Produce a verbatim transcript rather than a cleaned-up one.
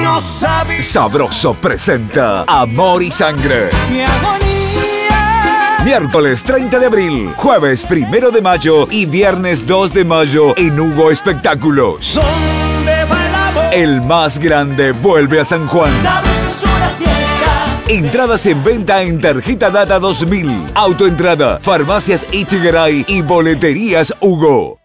no sabía. Sabroso presenta Amor y Sangre. ¡Qué agonía! Miércoles treinta de abril, jueves primero de mayo y viernes dos de mayo en Hugo Espectáculos. ¿Dónde va el amor? El más grande vuelve a San Juan. Sabroso es una fiesta. Entradas en venta en Tarjeta Data dos mil, Autoentrada, Farmacias Ichigaray y Boleterías Hugo.